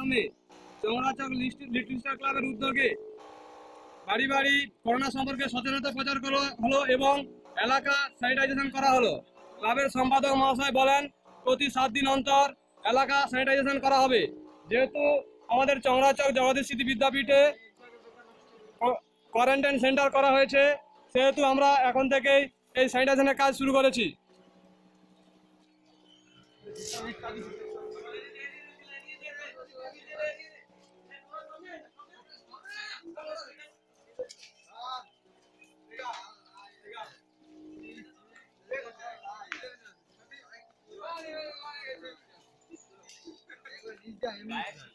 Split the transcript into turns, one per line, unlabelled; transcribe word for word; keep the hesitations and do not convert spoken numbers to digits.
নামে চৌরাচক little star ক্লাবের উদ্যোগে বাড়ি বাড়ি করোনা সম্পর্কে সচেতনতা প্রচার করা হলো এবং এলাকা স্যানিটাইজেশন করা হলো। ক্লাবের সম্পাদক মহাশয় বলেন প্রতি সাত দিন অন্তর এলাকা স্যানিটাইজেশন করা হবে। যেহেতু আমাদের চৌরাচক জগদীশ স্মৃতি বিদ্যাপীঠে কোয়ারেন্টাইন সেন্টার করা হয়েছে, সেহেতু আমরা এখন থেকেই এই স্যানিটাইজেশনের কাজ শুরু করেছি। Guys.